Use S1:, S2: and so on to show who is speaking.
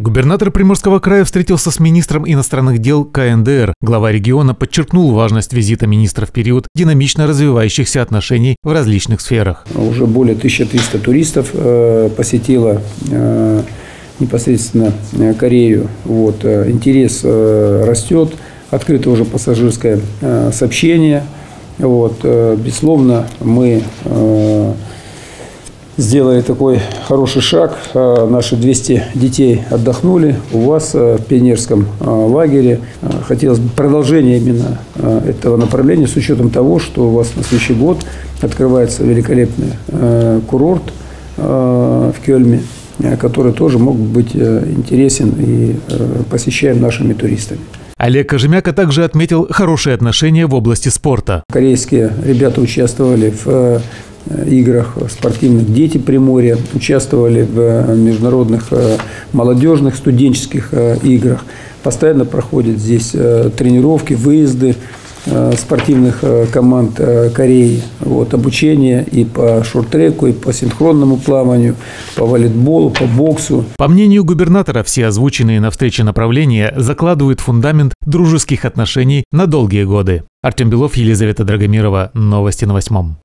S1: Губернатор Приморского края встретился с министром иностранных дел КНДР. Глава региона подчеркнул важность визита министра в период динамично развивающихся отношений в различных сферах.
S2: Уже более 1300 туристов посетило непосредственно Корею. Интерес растет, открыто уже пассажирское сообщение. Безусловно, мы сделали такой хороший шаг. Наши 200 детей отдохнули у вас в пионерском лагере. Хотелось бы продолжения именно этого направления, с учетом того, что у вас на следующий год открывается великолепный курорт в Кельме, который тоже мог быть интересен и посещаем нашими туристами.
S1: Олег Кожемяка также отметил хорошие отношения в области спорта.
S2: Корейские ребята участвовали в играх спортивных «Дети Приморья», участвовали в международных молодежных студенческих играх. Постоянно проходят здесь тренировки, выезды спортивных команд Кореи. Обучение и по шорт-треку, и по синхронному плаванию, по волейболу, по боксу.
S1: По мнению губернатора, все озвученные на встрече направления закладывают фундамент дружеских отношений на долгие годы. Артем Белов, Елизавета Драгомирова. Новости на 8.